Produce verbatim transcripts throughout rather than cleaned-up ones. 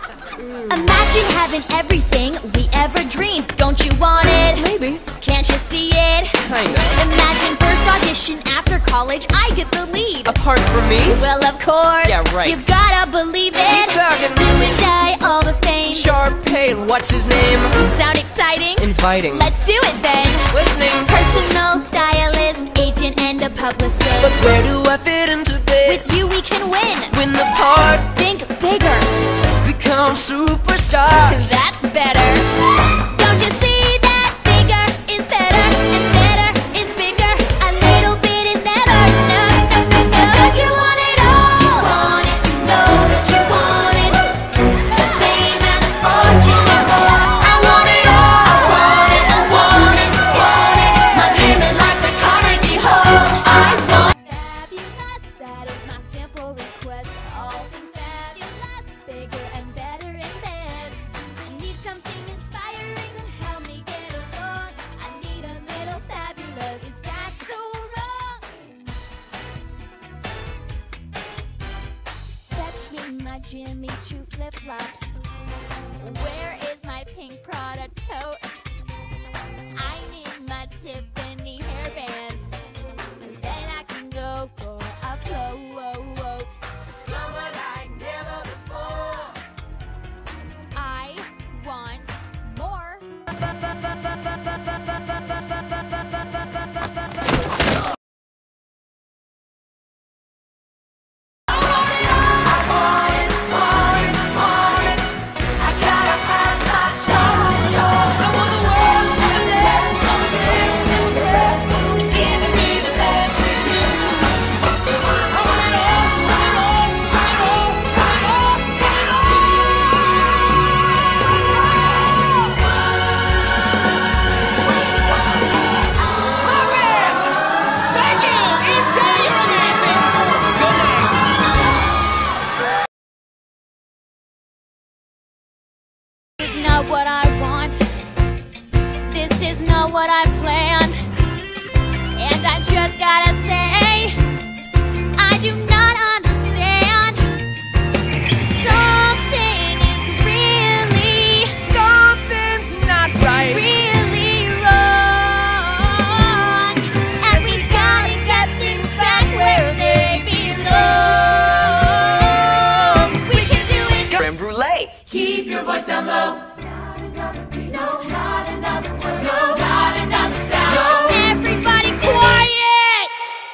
Imagine having everything we ever dreamed. Don't you want it? Maybe. Can't you see it? Kinda. Imagine first audition after college, I get the lead. Apart from me? Well, of course. Yeah, right. You've gotta believe it. Keep talking. Do and die, all the fame. Sharpay, what's his name? Sound exciting? Inviting. Let's do it then. Listening. Personal stylist, agent, and a publicist. But where do I fit into this? With you we can win. Win the part. Think bigger. Become superstars. That's better. Don't you see that bigger is better and better is bigger? A little bit is never. No, no, no, no. Don't you want it all? You want it, know that you want it. The fame and the fortune and more. I want it all. I want it, I want it, want it. My dream in life's a Carnegie Hall. I want fabulous. That is my simple request. All things fabulous, bigger and better in this. I need something inspiring to help me get along. I need a little fabulous. Is that so wrong? Fetch me my Jimmy Choo flip-flops. Where is my pink Prada tote? I need my Tiffany hairband. Then I can go for a float. Someone like never before. I want more. This is not what I want. This is not what I planned. And I just gotta say, I do not understand. Something is really, Something's not right. really wrong. And we've gotta get things back where they belong. We can do it. Creme brulee. Keep your voice down low. Not another beat, no, not another word, no, not another sound. Everybody quiet!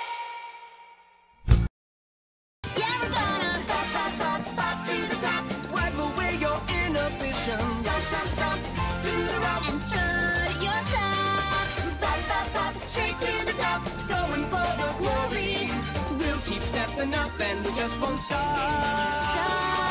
Yeah, we're gonna pop, pop, pop, pop to the top. Wipe away your inhibitions. Stop, stop, stop, do the rock and strut your stuff. Pop, pop, pop, straight to the top, going for the glory. We'll keep stepping up and we just won't stop. Stop.